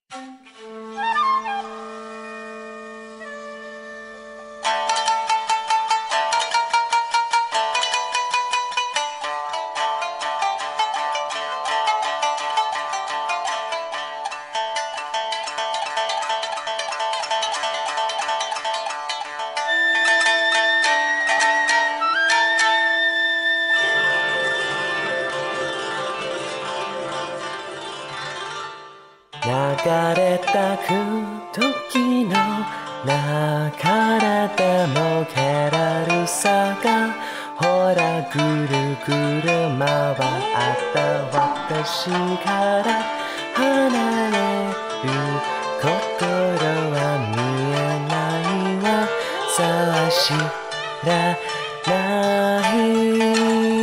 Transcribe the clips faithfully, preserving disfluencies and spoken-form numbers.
流れたく時のなからでもけらるさがほらぐるぐる回った私から離れる心は見えないわさあ知らない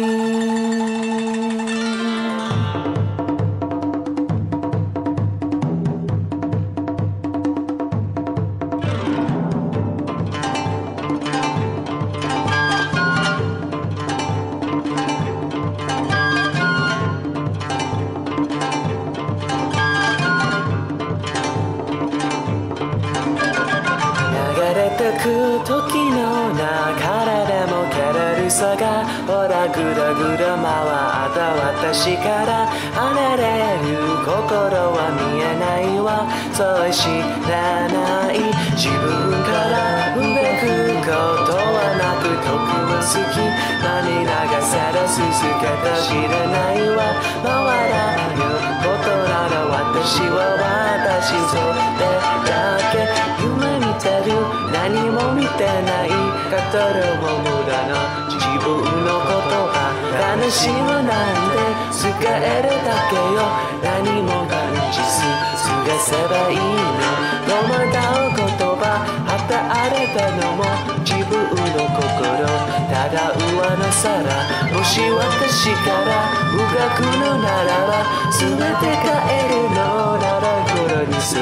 時のなからでも蹴れるさがほらぐらぐら回った私から離れる心は見えないわそう知らない自分からうめくことはなく僕は好き何流され続けた知らないわ回らぬことなら私は私それだけ夢見てる何も見てない語るも無駄な自分のことが悲しむなんて使えるだけよ何も感じず過ごせばいいの戸惑う言葉与えたのも自分の心ただ上の空もし私から動くのならば全て変えるのならこれにする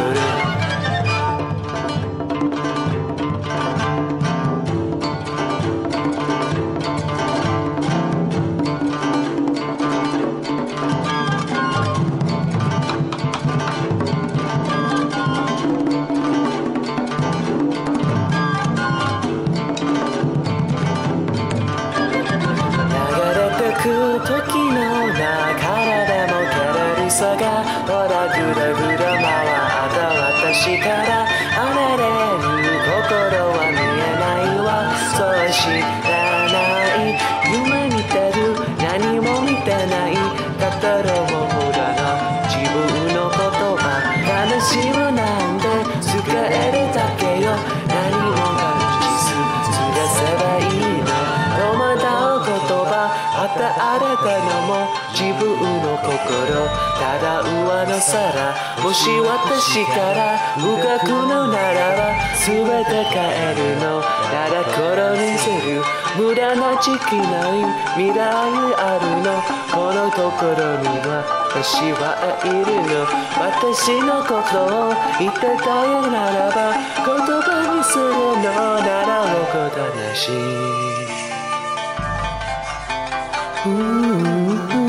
時のなからでも蹴れるさがほらぐらぐら回った私から離れる心は見えないわそう知らない夢見てる何も見てない語るも無駄な自分の言葉悲しむなんて使えるだけよ何も感じず過ごせばいいの戸惑う言葉与えたのも自分の心ただ上の空もし私から動くのならば全て変えるのただ心にする無駄な時期ない未来あるのこの心には私はいるの私のことを言ってたよならば言葉にするのならおこがましい。Ooh.